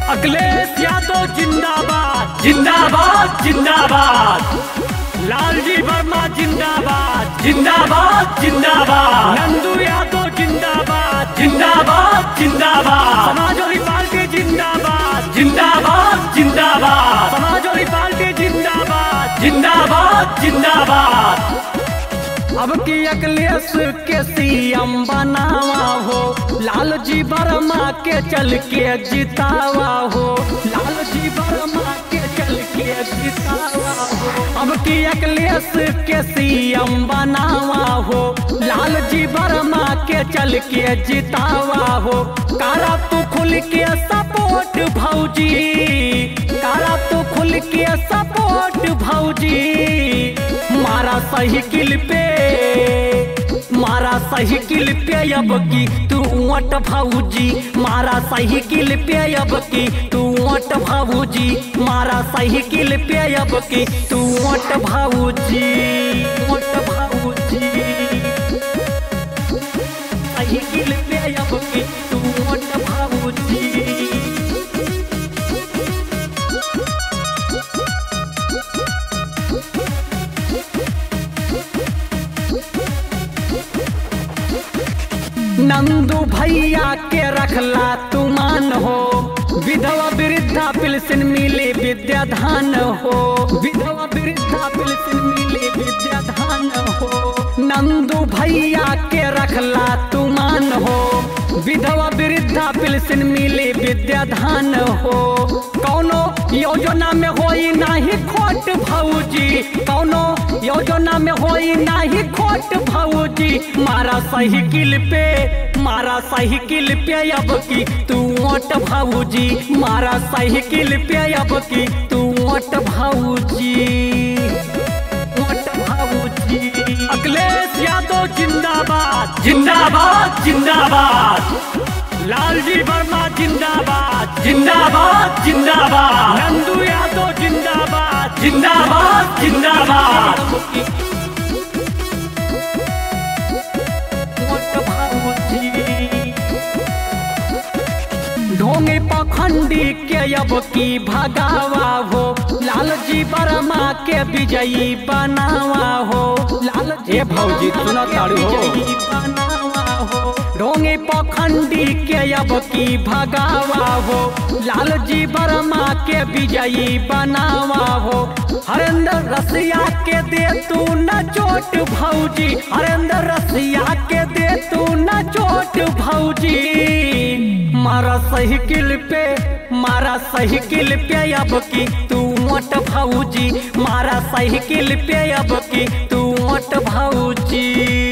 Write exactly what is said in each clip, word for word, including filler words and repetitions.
अखिलेश यादव जिंदाबाद जिंदाबाद जिंदाबाद। लालजी वर्मा जिंदाबाद जिंदाबाद जिंदाबाद। नंदू यादव जिंदाबाद जिंदाबाद जिंदाबाद। समाजवादी पार्टी जिंदाबाद जिंदाबाद जिंदाबाद। समाजवादी पार्टी जिंदाबाद जिंदाबाद जिंदाबाद। अब की अखिलेश के सीएम बनावा हो, लालजी वर्मा के चल के जितावा हो, लालजी वर्मा के चल के जितावा हो। अब की अखिलेश के सीएम बनावा हो, लालजी वर्मा के चल के जितावा हो। कारा तू खुल के सपोर्ट भौजी, कारा तू खुल के सपोर्ट भौजी। मारा साइकिल पे मारा साइकिल पे अब की तू वोट भौजी, मारा साइकिल पे अब की तू वोट भौजी, मारा साइकिल पे अब की तू वोट भौजी, वोट भौजी। साइकिल पे अब की तू वोट भौजी। नंदू भैया के रखला तू मान हो, विधवा वृद्धा पेंशन मिले विद्याधान हो, विधवा वृद्धा पेंशन मिले विद्याधान हो। नंदू भैया के रखला तू मान हो, विधवा वृद्धा पेंशन मिले विद्याधान हो। कौनो योजना में होई नाही खोट भौजी, कौनो योजना में होई नाही खोट भौजी। मारा साइकिल पे मारा साइकिल पे अब की तू वोट भौजी, मारा साइकिल पे अब की तू वोट भौजी, वोट भौजी। अखिलेश यादव जिंदाबाद जिंदाबाद जिंदाबाद। लालजी वर्मा जिंदाबाद जिंदाबाद जिंदाबाद। नंदू यादव जिंदाबाद जिंदाबाद जिंदाबाद। ढोंगे पखंडी के अब की भगावा हो, लालजी वर्मा के विजयी बनावा हो, लालजी भौजी सुना ताड़ू हो, बनावा हो। ढोंगे पखंडी के अब की भगावा हो, लालजी वर्मा के विजयी बनावा हो। हरेंद्र रसिया के दे तू न चोट भौजी, हरेंद्र रसिया के दे तू न चोट भौजी। मारा साइकिल पे मारा साइकिल पे अब की तू वोट भौजी, मारा साइकिल पे अब की तू वोट भौजी।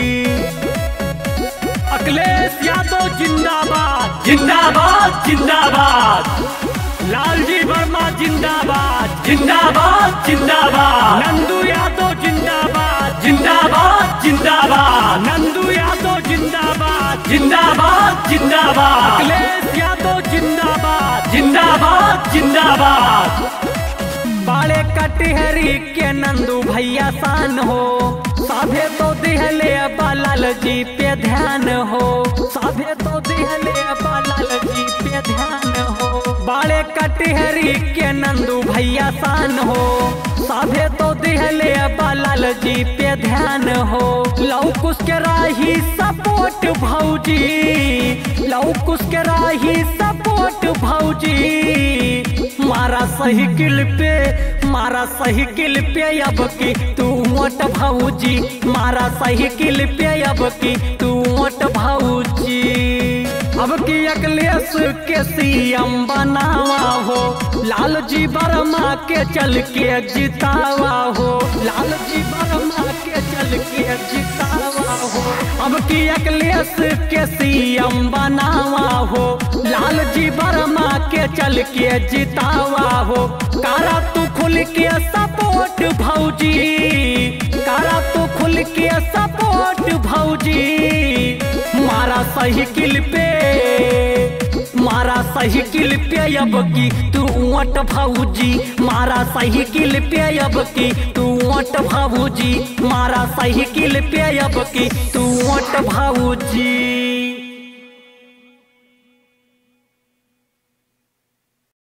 अखिलेश यादव जिंदाबाद जिंदाबाद जिंदाबाद। लालजी वर्मा जिंदाबाद जिंदाबाद जिंदाबाद। नंदू यादव जिंदाबाद जिंदाबाद जिंदाबाद। नंदू यादव जिंदाबाद जिंदाबाद जिंदाबाद। अखिलेश यादव जिंदाबाद जिंदाबाद जिंदाबाद। बाड़े कटिहरी के नंदू भैया शान हो, साभे तो दिहले बालाल जी पे ध्यान हो, साभे तो दिहले बालाल जी पे ध्यान हो। बाड़े कटिहरी के नंदू भैया शान हो, साभे तो दिहले बालाल जी पे ध्यान हो। लौकुश के राही सपोर्ट भौजी, लौकुश के राही सपोर्ट भौजी। मारा साइकिल पे मारा साइकिल पे अब की तू वोट भौजी, मारा साइकिल पे अब की तू वोट भौजी। अब की अखिलेश के सीएम बनावा हो, लालजी वर्मा के चल के जितावा हो, लालजी वर्मा के चल के जितावा हो। अब की अखिलेश के सीएम बनावा हो, लालजी वर्मा के चल के जितावा हो। कारा तू खुल के सपोर्ट भौजी, कारा तू खुल के सपोर्ट भौजी। मारा साइकिल पे मारा साइकिल पे अब की तू वोट भौजी, मारा साइकिल पे अब की तू वोट भौजी, मारा साइकिल पे अब की तू वोट भौजी।